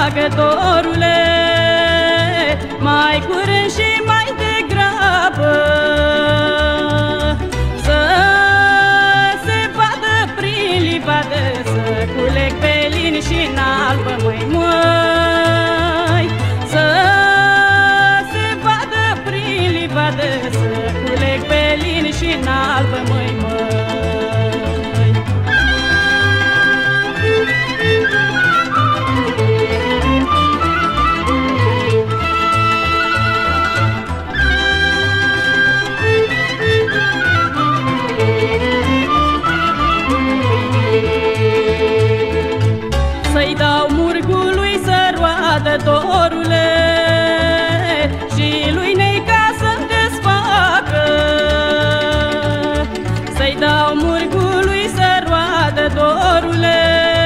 roagă, dorule, mai curând și mai degrabă, să se vadă prin livadă, să culeg pe lin și-n albă, măi, măi, să se vadă prin livadă, să culeg pe lin și-n albă, măi, măi. Să-i dau murgului să roadă, dorule, și lui Neica să-mi desfacă. Să-i dau murgului să roadă, dorule,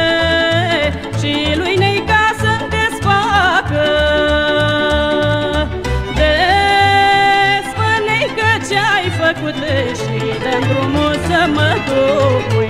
și lui Neica să-mi desfacă. Desfă, Neică, ce-ai făcut și dă-mi drumul să mă duc.